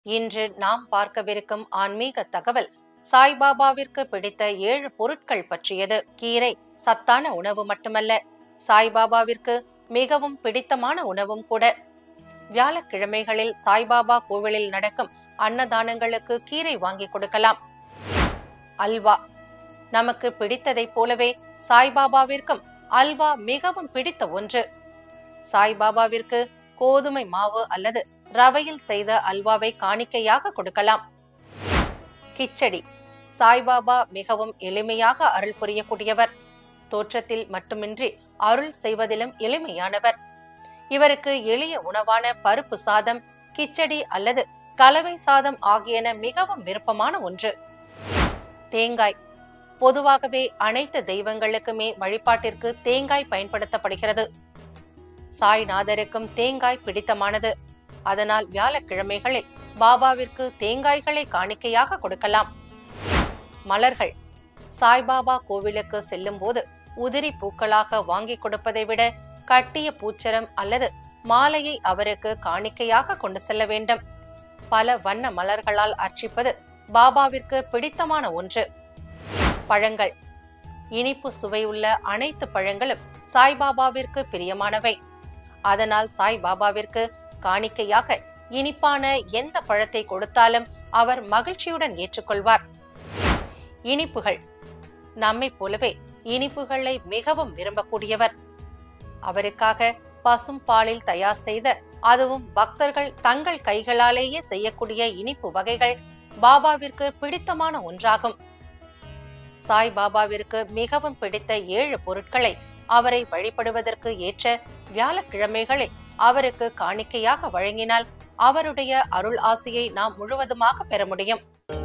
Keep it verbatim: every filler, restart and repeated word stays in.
இன்று நாம் பார்க்கவிருக்கும் ஆன்மீக தகவல் சாய்பாபாவிற்கு பிடித்த ஏழு பொருட்கள் பற்றியது. கீரை சத்தான உணவு மட்டுமல்ல, சாய்பாபாவிற்கு மிகவும் பிடித்தமான உணவும் கூட. வியாழக்கிழமைகளில் சாய்பாபா கோவிலில் நடக்கும் அன்னதானங்களுக்கு கீரை வாங்கி கொடுக்கலாம். அல்வா நமக்கு பிடித்ததைப் போலவே சாய்பாபாவிற்கும் அல்வா மிகவும் பிடித்த ஒன்று. சாய்பாபாவிற்கு கோதுமை மாவு அல்லது ரவையில் செய்த அல்வாவை காணிக்கையாக கொடுக்கலாம். கிச்சடி சாய்பாபா மிகவும் எளிமையாக அருள் புரியக்கூடியவர். தோற்றத்தில் மட்டுமின்றி அருள் செய்வதிலும் எளிமையானவர். இவருக்கு எளிய உணவான பருப்பு சாதம், கிச்சடி அல்லது கலவை சாதம் ஆகியன மிகவும் விருப்பமான ஒன்று. தேங்காய் பொதுவாகவே அனைத்து தெய்வங்களுக்குமே வழிபாட்டிற்கு தேங்காய் பயன்படுத்தப்படுகிறது. சாய்நாதருக்கும் தேங்காய் பிடித்தமானது. அதனால் வியாழக்கிழமைகளில் பாபாவிற்கு தேங்காய்களை காணிக்கையாக கொடுக்கலாம். மலர்கள் சாய்பாபா கோவிலுக்கு செல்லும் போது உதிரி பூக்களாக வாங்கி கொடுப்பதை விட கட்டிய பூச்சரம் அல்லது மாலையை அவருக்கு காணிக்கையாக கொண்டு செல்ல வேண்டும். பல வண்ண மலர்களால் அர்ச்சிப்பது பாபாவிற்கு பிடித்தமான ஒன்று. பழங்கள் இனிப்பு சுவையுள்ள அனைத்து பழங்களும் சாய்பாபாவிற்கு பிரியமானவை. அதனால் சாய்பாபாவிற்கு காணிக்கையாக இனிப்பான எந்த பழத்தை கொடுத்தாலும் அவர் மகிழ்ச்சியுடன் ஏற்றுக்கொள்வார். இனிப்புகள் நம்மை போலவே இனிப்புகளை மிகவும் விரும்பக்கூடியவர். அவருக்காக பசும் பாலில் தயார் செய்த, அதுவும் பக்தர்கள் தங்கள் கைகளாலேயே செய்யக்கூடிய இனிப்பு வகைகள் பாபாவிற்கு பிடித்தமான ஒன்றாகும். சாய்பாபாவிற்கு மிகவும் பிடித்த ஏழு பொருட்களை அவரை வழிபடுவதற்கு ஏற்ற வியாழக்கிழமைகளில் அவருக்கு காணிக்கையாக வழங்கினால் அவருடைய அருள் ஆசியை நாம் முழுவதுமாக பெற முடியும்.